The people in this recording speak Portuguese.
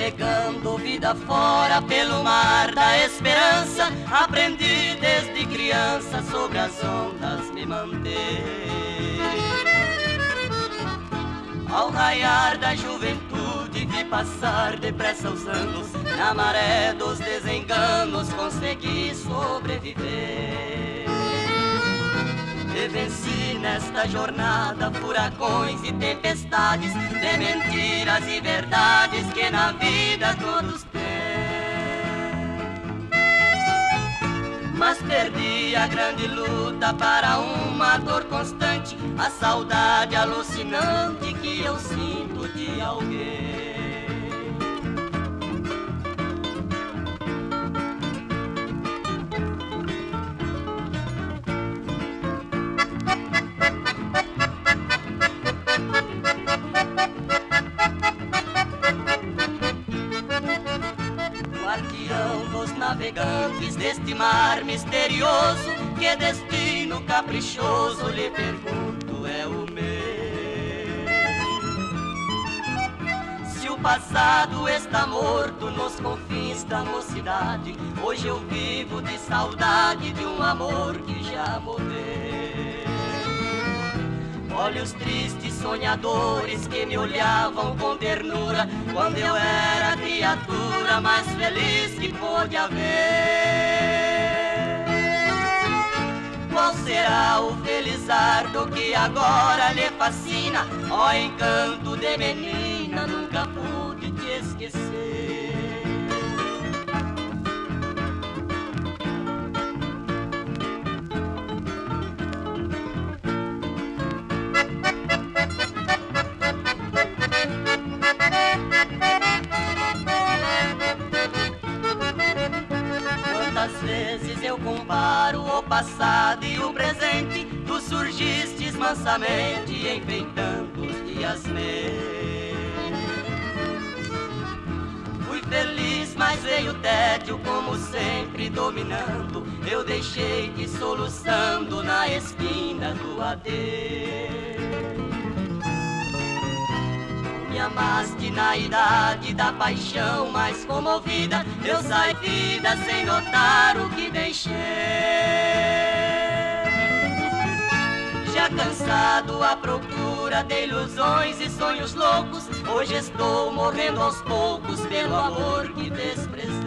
navegando vida fora pelo mar da esperança, aprendi desde criança sobre as ondas me manter. Ao raiar da juventude vi passar depressa os anos, na maré dos desenganos consegui sobreviver. E venci nesta jornada furacões e tempestades, de mentiras e verdades que na vida todos têm. Mas perdi a grande luta para uma dor constante, a saudade alucinante que eu sinto de alguém. Guardião dos navegantes deste mar misterioso, que destino caprichoso, lhe pergunto, é o meu? Se o passado está morto nos confins da mocidade, hoje eu vivo de saudade de um amor que já morreu. Olhos tristes, sonhadores que me olhavam com ternura quando eu era a criatura mais feliz que pôde haver. Qual será o felizardo que agora lhe fascina? Ó encanto de menina, nunca pude te esquecer. Quantas vezes eu comparo o passado e o presente, tu surgistes mansamente enfeitando os dias meus. Fui feliz, mas veio o tédio como sempre dominando, eu deixei-te soluçando na esquina do adeus. Me amaste na idade da paixão mais comovida, eu saí vida sem notar o que deixei. Já cansado à procura de ilusões e sonhos loucos, hoje estou morrendo aos poucos pelo amor que desprezei.